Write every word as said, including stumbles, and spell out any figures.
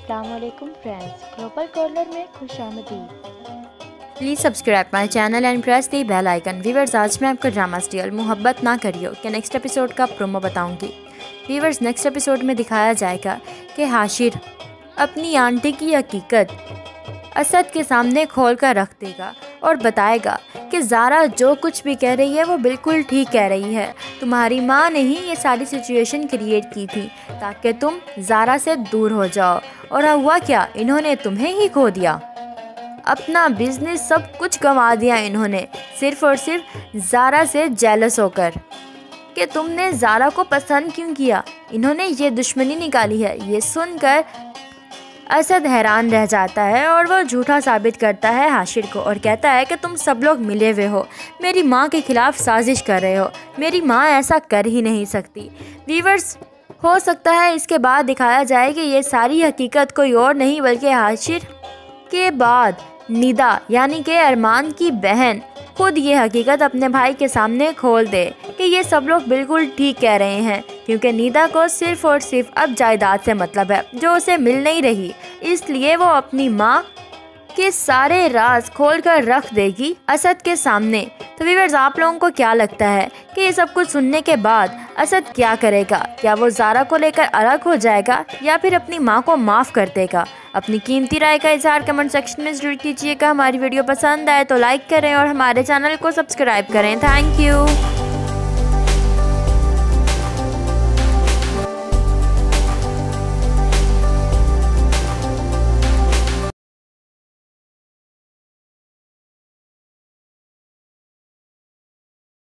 अस्सलाम वालेकुम friends, global corner में खुशामदीद। Please subscribe my channel and press the bell icon. Viewers, आज मैं आपको ड्रामा स्टील मोहब्बत ना करियो के नेक्स्ट एपिसोड का प्रोमो बताऊंगी। व्यूवर्स, नेक्स्ट एपिसोड में दिखाया जाएगा कि हाशिर अपनी आंटी की हकीकत असद के सामने खोल कर रख देगा और बताएगा कि ज़ारा जो कुछ भी कह रही है वो बिल्कुल ठीक कह रही है। तुम्हारी माँ ने ही ये सारी सिचुएशन क्रिएट की थी ताकि तुम ज़ारा से दूर हो जाओ। और हुआ क्या, इन्होंने तुम्हें ही खो दिया, अपना बिजनेस सब कुछ गंवा दिया इन्होंने, सिर्फ और सिर्फ ज़ारा से जेलस होकर कि तुमने ज़ारा को पसंद क्यों किया। इन्होंने ये दुश्मनी निकाली है। ये सुनकर असद हैरान रह जाता है और वो झूठा साबित करता है हाशिर को और कहता है कि तुम सब लोग मिले हुए हो, मेरी माँ के खिलाफ साजिश कर रहे हो, मेरी माँ ऐसा कर ही नहीं सकती। व्यूअर्स, हो सकता है इसके बाद दिखाया जाए कि ये सारी हकीकत कोई और नहीं बल्कि हाशिर के बाद निदा यानी कि अरमान की बहन खुद ये हकीकत अपने भाई के सामने खोल दे कि ये सब लोग बिल्कुल ठीक कह रहे हैं, क्योंकि निदा को सिर्फ और सिर्फ अब जायदाद से मतलब है जो उसे मिल नहीं रही, इसलिए वो अपनी माँ के सारे राज खोल कर रख देगी असद के सामने। तो व्यूअर्स, आप लोगों को क्या लगता है कि ये सब कुछ सुनने के बाद असद क्या करेगा? क्या वो ज़ारा को लेकर अलग हो जाएगा या फिर अपनी माँ को माफ़ कर देगा? अपनी कीमती राय का इजहार कमेंट सेक्शन में जरूर कीजिएगा। हमारी वीडियो पसंद आए तो लाइक करें और हमारे चैनल को सब्सक्राइब करें। Thank you.